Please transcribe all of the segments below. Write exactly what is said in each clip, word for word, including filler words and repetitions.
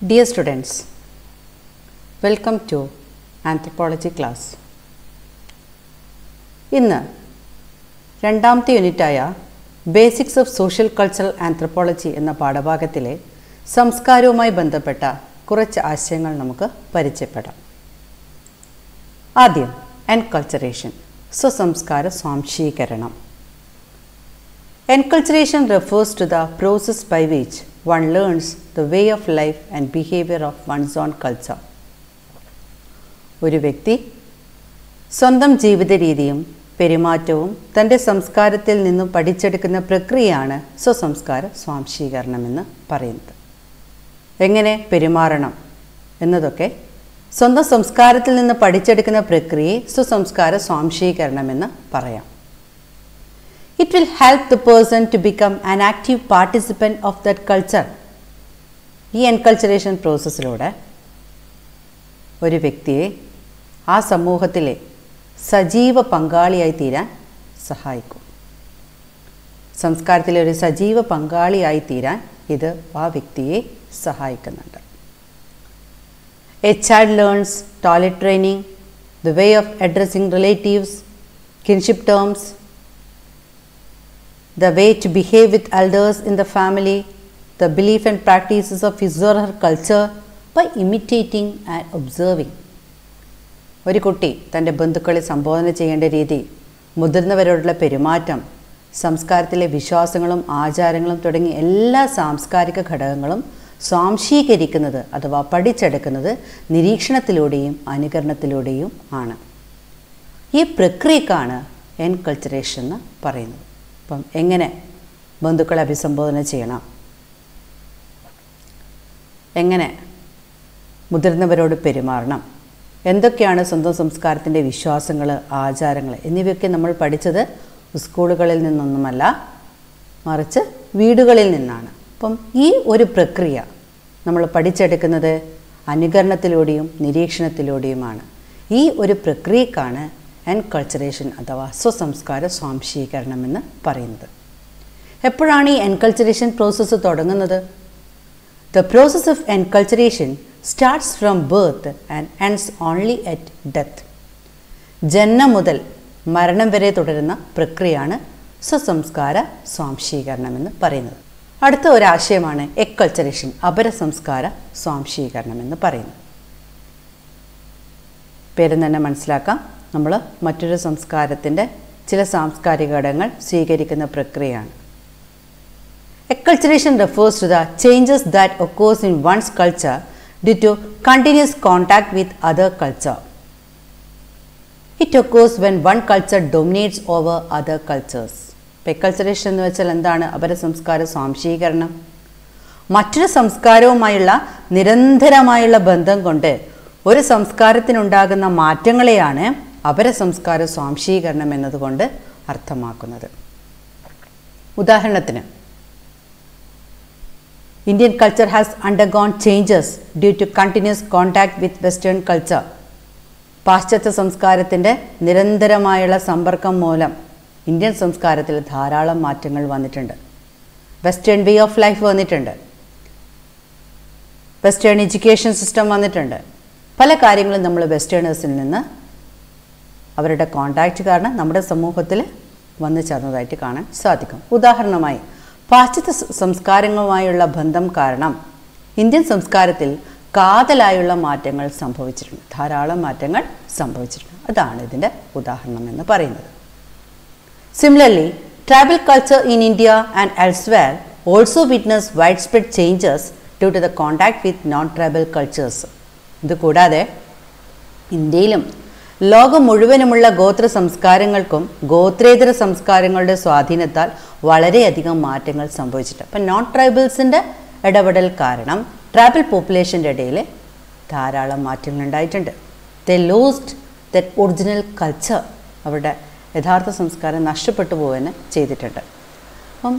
Dear students, welcome to Anthropology class. ഇന്ന് രണ്ടാമത്തെ യൂണിറ്റായ basics of social cultural anthropology എന്ന പാഠഭാഗത്തിലെ സംസ്കാരവുമായി ബന്ധപ്പെട്ട കുറച്ച് ആശയങ്ങൾ നമുക്ക് പരിചയപ്പെടാം. ആദ്യം എൻകൾച്ചറേഷൻ, സ്വസംസ്കാര സ്വാംശീകരണം. Enculturation refers to the process by which one learns the way of life and behavior of one's own culture. ഒരു വ്യക്തി സ്വന്തം ജീവിത രീതിയും പെരുമാറ്റവും തൻ്റെ സംസ്കാരത്തിൽ നിന്നും പഠിച്ചെടുക്കുന്ന പ്രക്രിയയാണ് സ്വസംസ്കാര സ്വാംശീകരണം എന്ന് പറയുന്നത്. എങ്ങനെ പെരുമാറണം എന്നതൊക്കെ സ്വന്തം സംസ്കാരത്തിൽ നിന്ന് പഠിച്ചെടുക്കുന്ന പ്രക്രിയയെ സ്വസംസ്കാര സ്വാംശീകരണം എന്ന് പറയാം. It will help the person to become an active participant of that culture. ഈ എൻകൾച്ചറേഷൻ പ്രോസസ്സിലൂടെ ഒരു വ്യക്തിയെ ആ സമൂഹത്തിലെ സജീവ പങ്കാളിയായി തീരാൻ സഹായിക്കും. സംസ്കാരത്തിലെ ഒരു സജീവ പങ്കാളിയായി തീരാൻ ഇത് ആ വ്യക്തിയെ സഹായിക്കുന്നുണ്ട്. A child learns toilet training, the way of addressing relatives, kinship terms, the way to behave with elders in the family, the belief and practices of his or her culture by imitating and observing. ഒരു കുട്ടി തൻ്റെ ബന്ധുക്കളെ സംബോധന ചെയ്യേണ്ട രീതി, മുതിർന്നവരോടുള്ള പെരുമാറ്റം, സംസ്കാരത്തിലെ വിശ്വാസങ്ങളും ആചാരങ്ങളും തുടങ്ങി എല്ലാ സാംസ്കാരിക ഘടകങ്ങളും സ്വാംശീകരിക്കുന്നത് അഥവാ പഠിച്ചെടുക്കുന്നത് നിരീക്ഷണത്തിലൂടെയും അനുകരണത്തിലൂടെയും ആണ്. ഈ പ്രക്രിയക്കാണ് എൻകൾച്ചറേഷൻ എന്ന് പറയുന്നത്. അപ്പം എങ്ങനെ ബന്ധുക്കളെ അഭിസംബോധന ചെയ്യണം, എങ്ങനെ മുതിർന്നവരോട് പെരുമാറണം, എന്തൊക്കെയാണ് സ്വന്തം സംസ്കാരത്തിൻ്റെ വിശ്വാസങ്ങൾ, ആചാരങ്ങൾ എന്നിവയൊക്കെ നമ്മൾ പഠിച്ചത് സ്കൂളുകളിൽ നിന്നൊന്നുമല്ല, മറിച്ച് വീടുകളിൽ നിന്നാണ്. അപ്പം ഈ ഒരു പ്രക്രിയ നമ്മൾ പഠിച്ചെടുക്കുന്നത് അനുകരണത്തിലൂടെയും നിരീക്ഷണത്തിലൂടെയുമാണ്. ഈ ഒരു പ്രക്രിയക്കാണ് എൻകൾച്ചറേഷൻ അഥവാ സ്വസംസ്കാര സ്വാംശീകരണം എന്ന് പറയുന്നത്. എപ്പോഴാണ് ഈ എൻകൾച്ചറേഷൻ പ്രോസസ്സ് തുടങ്ങുന്നത്? The process of enculturation starts from birth and ends only at death. ജന്മം മുതൽ മരണം വരെ തുടരുന്ന പ്രക്രിയയാണ് സ്വസംസ്കാര സ്വാംശീകരണം എന്ന് പറയുന്നത്. അടുത്ത ഒരാശയമാണ് എക്കൾച്ചറേഷൻ, അപരസംസ്കാര സ്വാംശീകരണം എന്ന് പറയുന്നത്. പേര് തന്നെ മനസ്സിലാക്കാം, നമ്മൾ മറ്റൊരു സംസ്കാരത്തിൻ്റെ ചില സാംസ്കാരിക ഘടകങ്ങൾ സ്വീകരിക്കുന്ന പ്രക്രിയയാണ്. Acculturation refers to the changes that occurs in one's culture due to continuous contact with other culture. It occurs when one culture dominates over other cultures. Acculturation എന്ന് വെച്ചാൽ എന്താണ്? അപരസംസ്കാര സ്വാംശീകരണം. മറ്റൊരു സംസ്കാരവുമായുള്ള നിരന്തരമായുള്ള ബന്ധം കൊണ്ട് ഒരു സംസ്കാരത്തിനുണ്ടാകുന്ന മാറ്റങ്ങളെയാണ് അപരസംസ്കാര സ്വാംശീകരണം എന്നതുകൊണ്ട് അർത്ഥമാക്കുന്നത്. ഉദാഹരണത്തിന്, Indian culture has undergone changes due to continuous contact with western culture. പാശ്ചാത്യ സംസ്കാരത്തിൻ്റെ നിരന്തരമായുള്ള സമ്പർക്കം മൂലം ഇന്ത്യൻ സംസ്കാരത്തിൽ ധാരാളം മാറ്റങ്ങൾ വന്നിട്ടുണ്ട്. വെസ്റ്റേൺ വേ ഓഫ് ലൈഫ് വന്നിട്ടുണ്ട്, വെസ്റ്റേൺ എഡ്യൂക്കേഷൻ സിസ്റ്റം വന്നിട്ടുണ്ട്. പല കാര്യങ്ങളും നമ്മൾ വെസ്റ്റേണേഴ്സിൽ നിന്ന് അവരുടെ കോണ്ടാക്റ്റ് കാരണം നമ്മുടെ സമൂഹത്തിൽ വന്നു ചേർന്നതായിട്ട് കാണാൻ സാധിക്കും. ഉദാഹരണമായി, പാശ്ചാത്യ സംസ്കാരങ്ങളുമായുള്ള ബന്ധം കാരണം ഇന്ത്യൻ സംസ്കാരത്തിൽ കാതലായുള്ള മാറ്റങ്ങൾ സംഭവിച്ചിട്ടുണ്ട്, ധാരാളം മാറ്റങ്ങൾ സംഭവിച്ചിട്ടുണ്ട്. അതാണ് ഇതിൻ്റെ ഉദാഹരണം എന്ന് പറയുന്നത്. Similarly, tribal culture in India and elsewhere also witness wide spread changes due to the contact with non tribal cultures. ഇതുകൂടാതെ ഇന്ത്യയിലും ലോകം മുഴുവനുമുള്ള ഗോത്ര സംസ്കാരങ്ങൾക്കും ഗോത്രേതര സംസ്കാരങ്ങളുടെ സ്വാധീനത്താൽ വളരെയധികം മാറ്റങ്ങൾ സംഭവിച്ചിട്ടുണ്ട്. അപ്പം നോൺ ട്രൈബൽസിൻ്റെ ഇടപെടൽ കാരണം ട്രൈബൽ പോപ്പുലേഷൻ്റെ ഇടയിൽ ധാരാളം മാറ്റങ്ങൾ ഉണ്ടായിട്ടുണ്ട്. They lost that original culture, അവരുടെ യഥാർത്ഥ സംസ്കാരം നഷ്ടപ്പെട്ടു പോവുകയെന്ന് ചെയ്തിട്ടുണ്ട്. അപ്പം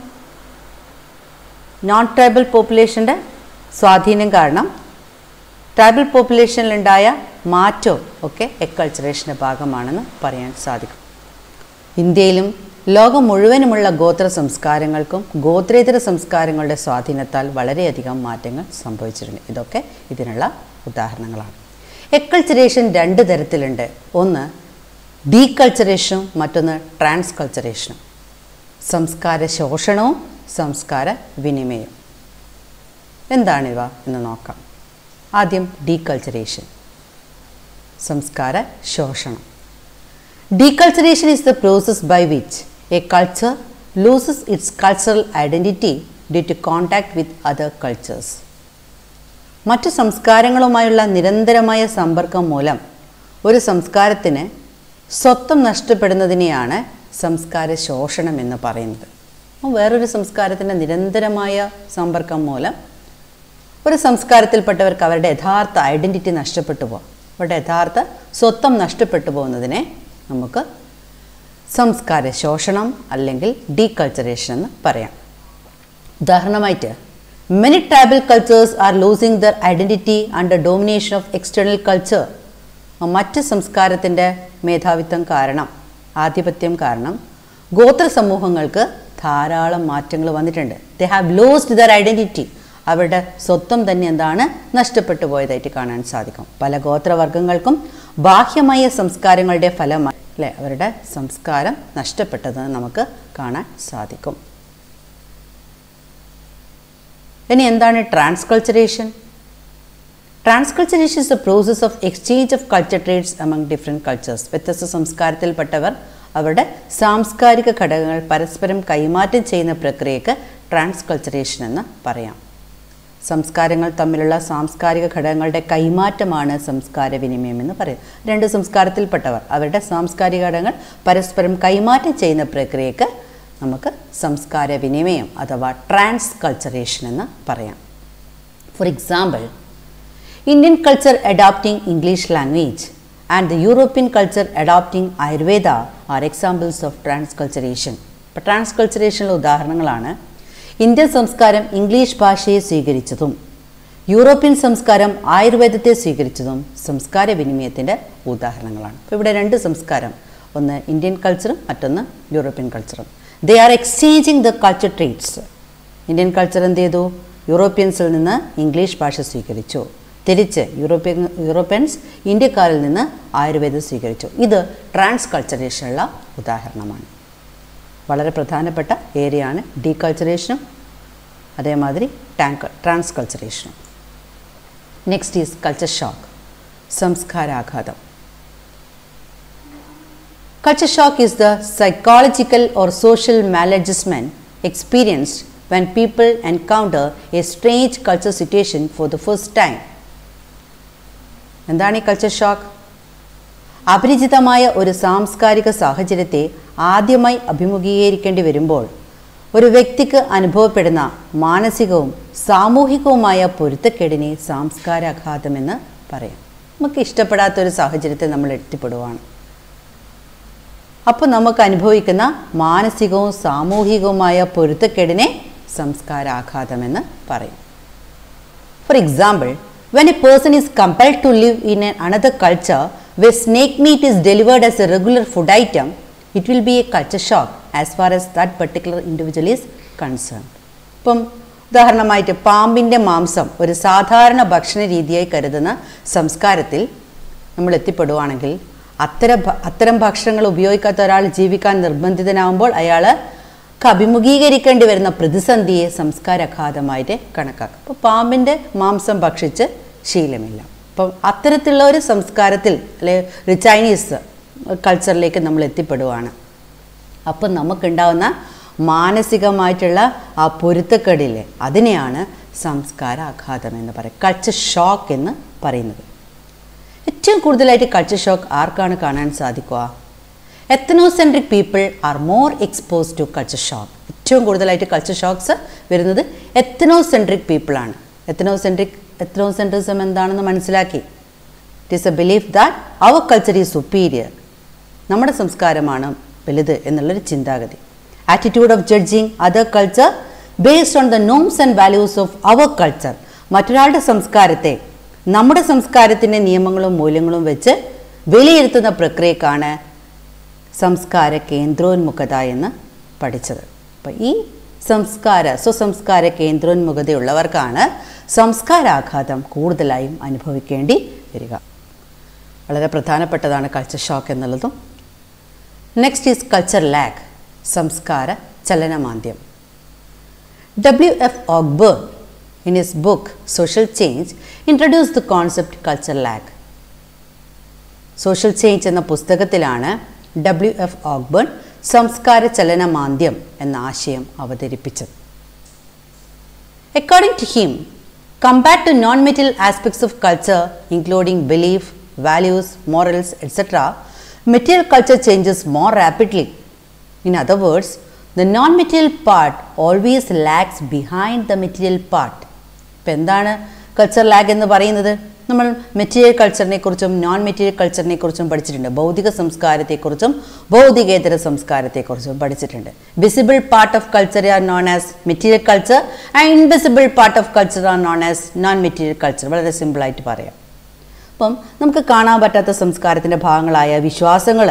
നോൺ ട്രൈബൽ പോപ്പുലേഷൻ്റെ സ്വാധീനം കാരണം ട്രൈബൽ പോപ്പുലേഷനിലുണ്ടായ മാറ്റവും ഒക്കെ എക്കൾച്ചറേഷൻ്റെ ഭാഗമാണെന്ന് പറയാൻ സാധിക്കും. ഇന്ത്യയിലും ലോകം മുഴുവനുമുള്ള ഗോത്ര സംസ്കാരങ്ങൾക്കും ഗോത്രേതര സംസ്കാരങ്ങളുടെ സ്വാധീനത്താൽ വളരെയധികം മാറ്റങ്ങൾ സംഭവിച്ചിട്ടുണ്ട്. ഇതൊക്കെ ഇതിനുള്ള ഉദാഹരണങ്ങളാണ്. എക്കൾച്ചറേഷൻ രണ്ട് തരത്തിലുണ്ട്. ഒന്ന് ഡീകൾച്ചറേഷനും മറ്റൊന്ന് ട്രാൻസ്കൾച്ചറേഷനും. സംസ്കാര ശോഷണവും സംസ്കാര വിനിമയവും. എന്താണിവ എന്ന് നോക്കാം. ആദ്യം ഡീകൾച്ചറേഷൻ, സംസ്കാര ശോഷണം. Deculturation is the process by which a culture loses its cultural identity due to contact with other cultures. മറ്റു സംസ്കാരങ്ങളുമായുള്ള നിരന്തരമായ സമ്പർക്കം മൂലം ഒരു സംസ്കാരത്തിന് സ്വത്വം നഷ്ടപ്പെടുന്നതിനെയാണ് സംസ്കാര ശോഷണം എന്ന് പറയുന്നത്. വേറൊരു സംസ്കാരത്തിൻ്റെ നിരന്തരമായ സമ്പർക്കം മൂലം ഒരു സംസ്കാരത്തിൽപ്പെട്ടവർക്ക് അവരുടെ യഥാർത്ഥ ഐഡൻറ്റിറ്റി നഷ്ടപ്പെട്ടു പോകും. അവരുടെ യഥാർത്ഥ സ്വത്വം നഷ്ടപ്പെട്ടു പോകുന്നതിനെ നമുക്ക് സംസ്കാര ശോഷണം അല്ലെങ്കിൽ ഡീകൾച്ചറേഷൻ എന്ന് പറയാം. ഉദാഹരണമായിട്ട് many tribal cultures are losing their identity under domination of external culture. മറ്റ് സംസ്കാരത്തിൻ്റെ മേധാവിത്വം കാരണം, ആധിപത്യം കാരണം ഗോത്ര സമൂഹങ്ങൾക്ക് ധാരാളം മാറ്റങ്ങൾ വന്നിട്ടുണ്ട്. They have lost their identity. അവരുടെ സ്വത്വം തന്നെ എന്താണ് നഷ്ടപ്പെട്ടു പോയതായിട്ട് കാണാൻ സാധിക്കും. പല ഗോത്രവർഗങ്ങൾക്കും ബാഹ്യമായ സംസ്കാരങ്ങളുടെ ഫലമായി അല്ലെ അവരുടെ സംസ്കാരം നഷ്ടപ്പെട്ടതെന്ന് നമുക്ക് കാണാൻ സാധിക്കും. ഇനി എന്താണ് transculturation? Transculturation is a process of exchange of culture traits among different cultures. വ്യത്യസ്ത സംസ്കാരത്തിൽപ്പെട്ടവർ അവരുടെ സാംസ്കാരിക ഘടകങ്ങൾ പരസ്പരം കൈമാറ്റം ചെയ്യുന്ന പ്രക്രിയക്ക് ട്രാൻസ്കൾച്ചറേഷൻ എന്ന് പറയാം. സംസ്കാരങ്ങൾ തമ്മിലുള്ള സാംസ്കാരിക ഘടകങ്ങളുടെ കൈമാറ്റമാണ് സംസ്കാര വിനിമയം എന്ന് പറയും. രണ്ട് സംസ്കാരത്തിൽപ്പെട്ടവർ അവരുടെ സാംസ്കാരിക ഘടകങ്ങൾ പരസ്പരം കൈമാറ്റം ചെയ്യുന്ന പ്രക്രിയക്ക് നമുക്ക് സംസ്കാര വിനിമയം അഥവാ ട്രാൻസ്കൾച്ചറേഷൻ എന്ന് പറയാം. For example, Indian culture adopting English language and the European culture adopting Ayurveda are examples of transculturation. ഇപ്പോൾ ട്രാൻസ്കൾച്ചറേഷനുള്ള ഉദാഹരണങ്ങളാണ് ഇന്ത്യൻ സംസ്കാരം ഇംഗ്ലീഷ് ഭാഷയെ സ്വീകരിച്ചതും യൂറോപ്യൻ സംസ്കാരം ആയുർവേദത്തെ സ്വീകരിച്ചതും സംസ്കാര വിനിമയത്തിൻ്റെ ഉദാഹരണങ്ങളാണ്. ഇപ്പോൾ ഇവിടെ രണ്ട് സംസ്കാരം, ഒന്ന് ഇന്ത്യൻ കൾച്ചറും മറ്റൊന്ന് യൂറോപ്യൻ കൾച്ചറും. They are exchanging the culture traits. Indian culture എന്ത് ചെയ്തു? യൂറോപ്യൻസിൽ നിന്ന് ഇംഗ്ലീഷ് ഭാഷ സ്വീകരിച്ചു. തിരിച്ച് യൂറോപ്യൻ യൂറോപ്യൻസ് ഇന്ത്യക്കാരിൽ നിന്ന് ആയുർവേദം സ്വീകരിച്ചു. ഇത് ട്രാൻസ്കൾച്ചറേഷനുള്ള ഉദാഹരണമാണ്. വളരെ പ്രധാനപ്പെട്ട ഏരിയയാണ് ഡീകൾച്ചറേഷനും അതേമാതിരി ടാങ്ക് ട്രാൻസ്കൾച്ചറേഷനും. നെക്സ്റ്റ് ഈസ് കൾച്ചർ ഷോക്ക്, സംസ്കാരാഘാതം. Culture shock is the psychological or social maladjustment experienced when people encounter a strange culture situation for the first time. എന്താണ് ഈ കൾച്ചർ ഷോക്ക്? അപരിചിതമായ ഒരു സാംസ്കാരിക സാഹചര്യത്തെ ആദ്യമായി അഭിമുഖീകരിക്കേണ്ടി വരുമ്പോൾ ഒരു വ്യക്തിക്ക് അനുഭവപ്പെടുന്ന മാനസികവും സാമൂഹികവുമായ പൊരുത്തക്കേടിനെ സംസ്കാരാഘാതമെന്ന് പറയാം. നമുക്ക് ഇഷ്ടപ്പെടാത്തൊരു സാഹചര്യത്തിൽ നമ്മൾ എത്തിപ്പെടുവാണ്. അപ്പോൾ നമുക്ക് അനുഭവിക്കുന്ന മാനസികവും സാമൂഹികവുമായ പൊരുത്തക്കേടിനെ സംസ്കാരാഘാതമെന്ന് പറയും. For example, when a person is compelled to live in another culture where snake meat is delivered as a regular food item, it will be a culture shock as far as that particular individual is concerned. ഇപ്പം ഉദാഹരണമായിട്ട് പാമ്പിൻ്റെ മാംസം ഒരു സാധാരണ ഭക്ഷണ രീതിയായി കരുതുന്ന സംസ്കാരത്തിൽ നമ്മൾ എത്തിപ്പെടുവാണെങ്കിൽ അത്തരം അത്തരം ഭക്ഷണങ്ങൾ ഉപയോഗിക്കാത്ത ഒരാൾ ജീവിക്കാൻ നിർബന്ധിതനാകുമ്പോൾ അയാൾ അഭിമുഖീകരിക്കേണ്ടി വരുന്ന പ്രതിസന്ധിയെ സംസ്കാരാഘാതമായിട്ട് കണക്കാക്കും. അപ്പോൾ പാമ്പിൻ്റെ മാംസം ഭക്ഷിച്ച് ശീലമില്ല. അപ്പം അത്തരത്തിലുള്ള ഒരു സംസ്കാരത്തിൽ അല്ലെ ഒരു ചൈനീസ് കൾച്ചറിലേക്ക് നമ്മൾ എത്തിപ്പെടുവാണ്. അപ്പം നമുക്കുണ്ടാവുന്ന മാനസികമായിട്ടുള്ള ആ പൊരുത്തക്കേടില്ലേ അതിനെയാണ് സംസ്കാരാഘാതം എന്ന് പറയുക, കൾച്ചർ ഷോക്ക് എന്ന് പറയുന്നത്. ഏറ്റവും കൂടുതലായിട്ട് കൾച്ചർ ഷോക്ക് ആർക്കാണ് കാണാൻ സാധിക്കുക? Ethnocentric people are more expose to culture shock. ഏറ്റവും കൂടുതലായിട്ട് കൾച്ചർ ഷോക്ക്സ് വരുന്നത് എത്നോസെൻട്രിക് പീപ്പിളാണ്. എത്നോസെൻട്രിക് എത്നോസെൻട്രിസം എന്താണെന്ന് മനസ്സിലാക്കി. It is a belief that our culture is superior, നമ്മുടെ സംസ്കാരമാണ് വലുത് എന്നുള്ളൊരു ചിന്താഗതി. Attitude of judging other culture based on the norms and values of our culture. മറ്റൊരാളുടെ സംസ്കാരത്തെ നമ്മുടെ സംസ്കാരത്തിൻ്റെ നിയമങ്ങളും മൂല്യങ്ങളും വെച്ച് വിലയിരുത്തുന്ന പ്രക്രിയക്കാണ് സംസ്കാര കേന്ദ്രോന്മുഖത എന്ന് പഠിച്ചത്. അപ്പോൾ ഈ സംസ്കാര സ്വസംസ്കാര കേന്ദ്രോന്മുഖതയുള്ളവർക്കാണ് സംസ്കാരാഘാതം കൂടുതലായും അനുഭവിക്കേണ്ടി വരിക. വളരെ പ്രധാനപ്പെട്ടതാണ് കൾച്ചർ ഷോക്ക് എന്നുള്ളതും. നെക്സ്റ്റ് ഈസ് കൾച്ചർ ലാഗ്, സംസ്കാര ചലനമാന്ദ്യം. W F Ogburn in his book Social Change introduced the concept culture lag. Social Change എന്ന പുസ്തകത്തിലാണ് ഡബ്ല്യു എഫ് ഓക്ബേൺ സംസ്കാര ചലനമാന്ദ്യം എന്ന ആശയം അവതരിപ്പിച്ചത്. According to him, compared to non-material aspects of culture including belief, values, morals, et cetera, material culture changes more rapidly. In other words, the non-material part always lags behind the material part. ഇപ്പോൾ എന്താണ് culture lag എന്ന് പറയുന്നത്? നമ്മൾ material കൾച്ചറിനെ കുറിച്ചും non material കൾച്ചറിനെ കുറിച്ചും പഠിച്ചിട്ടുണ്ട്. ഭൗതിക സംസ്കാരത്തെക്കുറിച്ചും ഭൗതികേതര സംസ്കാരത്തെക്കുറിച്ചും പഠിച്ചിട്ടുണ്ട്. Visible part of culture are known as material culture and invisible part of culture are known as non material culture. വളരെ സിമ്പിളായിട്ട് പറയാം. അപ്പം നമുക്ക് കാണാൻ പറ്റാത്ത സംസ്കാരത്തിൻ്റെ ഭാഗങ്ങളായ വിശ്വാസങ്ങൾ,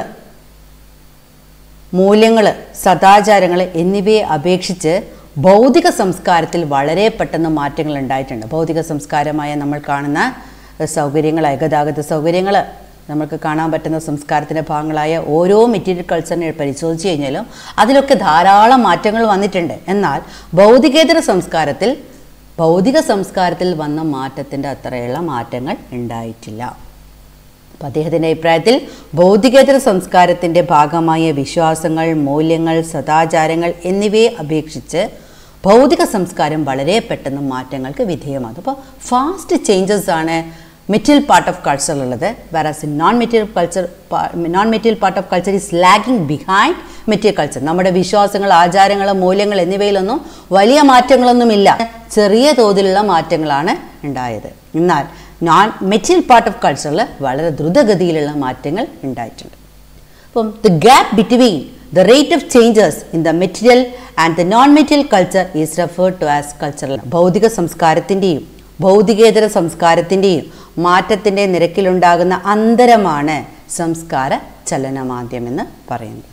മൂല്യങ്ങൾ, സദാചാരങ്ങൾ എന്നിവയെ അപേക്ഷിച്ച് ഭൗതിക സംസ്കാരത്തിൽ വളരെ പെട്ടെന്ന് മാറ്റങ്ങൾ ഉണ്ടായിട്ടുണ്ട്. ഭൗതിക സംസ്കാരമായ നമ്മൾ കാണുന്ന സൗകര്യങ്ങളായ ഗതാഗത സൗകര്യങ്ങൾ, നമുക്ക് കാണാൻ പറ്റുന്ന സംസ്കാരത്തിൻ്റെ ഭാഗങ്ങളായ ഓരോ മെറ്റീരിയൽ കൾച്ചറിനെ പരിശോധിച്ച് കഴിഞ്ഞാലും അതിലൊക്കെ ധാരാളം മാറ്റങ്ങൾ വന്നിട്ടുണ്ട്. എന്നാൽ ഭൗതികേതര സംസ്കാരത്തിൽ ഭൗതിക സംസ്കാരത്തിൽ വന്ന മാറ്റത്തിൻ്റെ അത്രയുള്ള മാറ്റങ്ങൾ ഉണ്ടായിട്ടില്ല. അപ്പം അദ്ദേഹത്തിൻ്റെ അഭിപ്രായത്തിൽ ഭൗതികേതര സംസ്കാരത്തിൻ്റെ ഭാഗമായ വിശ്വാസങ്ങൾ, മൂല്യങ്ങൾ, സദാചാരങ്ങൾ എന്നിവയെ അപേക്ഷിച്ച് ഭൗതിക സംസ്കാരം വളരെ പെട്ടെന്ന് മാറ്റങ്ങൾക്ക് വിധേയമാണ്. അപ്പോൾ ഫാസ്റ്റ് ചേഞ്ചസ് ആണ് മെറ്റീരിയൽ പാർട്ട് ഓഫ് കൾച്ചറിലുള്ളത്. Whereas non material culture non material part of culture is lagging behind material culture. നമ്മുടെ വിശ്വാസങ്ങൾ, ആചാരങ്ങൾ, മൂല്യങ്ങൾ എന്നിവയിലൊന്നും വലിയ മാറ്റങ്ങളൊന്നുമില്ല, ചെറിയ തോതിലുള്ള മാറ്റങ്ങളാണ് ഉണ്ടായത്. എന്നാൽ നോൺ മെറ്റീരിയൽ പാർട്ട് ഓഫ് കൾച്ചറിൽ വളരെ ദ്രുതഗതിയിലുള്ള മാറ്റങ്ങൾ ഉണ്ടായിട്ടുണ്ട്. അപ്പം the gap between the rate of changes in the material and the non material culture is referred to as cultural. ഭൗതിക സംസ്കാരത്തിൻ്റെയും ഭൗതികേതര സംസ്കാരത്തിൻ്റെയും മാറ്റത്തിൻ്റെ നിരക്കിലുണ്ടാകുന്ന അന്തരമാണ് സംസ്കാര ചലനമാന്ദ്യം എന്ന് പറയുന്നത്.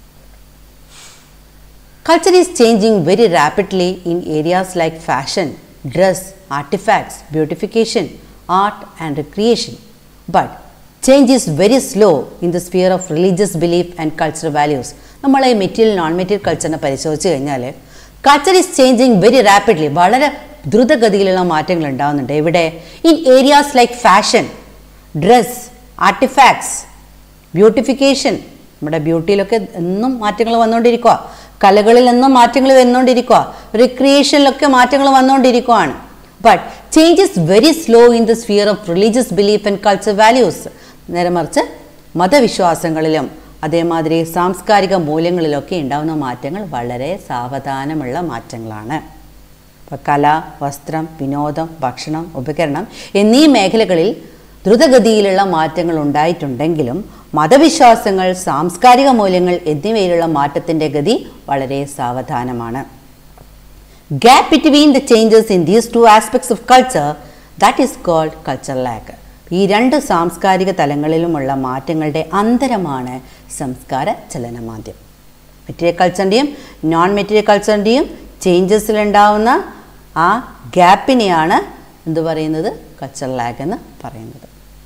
Culture is changing very rapidly in areas like fashion, dress, artifacts, beautification, art and recreation. But change is very slow in the sphere of religious belief and cultural values. നമ്മൾ ഈ material non material കൾച്ചറിനെ പരിശോധിച്ച് കഴിഞ്ഞാൽ culture is changing very rapidly, വളരെ ദ്രുതഗതിയിലുള്ള മാറ്റങ്ങൾ ഉണ്ടാകുന്നുണ്ട്. ഇവിടെ in areas like fashion, dress, artifacts, beautification, നമ്മുടെ ബ്യൂട്ടിയിലൊക്കെ എന്നും മാറ്റങ്ങൾ വന്നുകൊണ്ടിരിക്കുക, കലകളിൽ എന്നും മാറ്റങ്ങൾ വന്നുകൊണ്ടിരിക്കുക, റിക്രിയേഷനിലൊക്കെ മാറ്റങ്ങൾ വന്നുകൊണ്ടിരിക്കുകയാണ്. But change is very slow in the sphere of religious belief and culture values. നേരെ മറിച്ച് മതവിശ്വാസങ്ങളിലും അതേമാതിരി സാംസ്കാരിക മൂല്യങ്ങളിലൊക്കെ ഉണ്ടാകുന്ന മാറ്റങ്ങൾ വളരെ സാവധാനമുള്ള മാറ്റങ്ങളാണ്. ഇപ്പോൾ കല, വസ്ത്രം, വിനോദം, ഭക്ഷണം, ഉപകരണം എന്നീ മേഖലകളിൽ ദ്രുതഗതിയിലുള്ള മാറ്റങ്ങൾ ഉണ്ടായിട്ടുണ്ടെങ്കിലും മതവിശ്വാസങ്ങൾ, സാംസ്കാരിക മൂല്യങ്ങൾ എന്നിവയിലുള്ള മാറ്റത്തിൻ്റെ ഗതി വളരെ സാവധാനമാണ്. Gap between the changes in these two aspects of culture, that is called culture lag. ഈ രണ്ട് സാംസ്കാരിക തലങ്ങളിലുമുള്ള മാറ്റങ്ങളുടെ അന്തരമാണ് സംസ്കാര ചലനമാന്ദ്യം. മെറ്റീരിയൽ കൾച്ചറിൻ്റെയും നോൺ മെറ്റീരിയൽ കൾച്ചറിൻ്റെയും ചേഞ്ചസിലുണ്ടാവുന്ന ആ ഗ്യാപ്പിനെയാണ് എന്ത് പറയുന്നത്? കൾച്ചർ ലാഗ് എന്ന് പറയുന്നത്.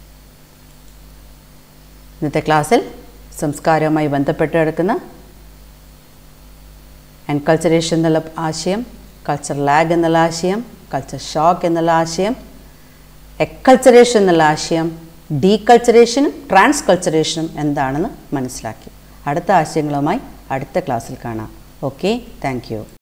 ഇന്നത്തെ ക്ലാസ്സിൽ സംസ്കാരവുമായി ബന്ധപ്പെട്ട് കിടക്കുന്ന എൻകൾച്ചറേഷൻ എന്നുള്ള ആശയം, കൾച്ചർ ലാഗ് എന്നുള്ള ആശയം, കൾച്ചർ ഷോക്ക് എന്നുള്ള ആശയം, എക്കൾച്ചറേഷൻ എന്നുള്ള ആശയം, ഡീകൾച്ചറേഷനും ട്രാൻസ്കൾച്ചറേഷനും എന്താണെന്ന് മനസ്സിലാക്കി. അടുത്ത ആശയങ്ങളുമായി അടുത്ത ക്ലാസ്സിൽ കാണാം. Okay, thank U.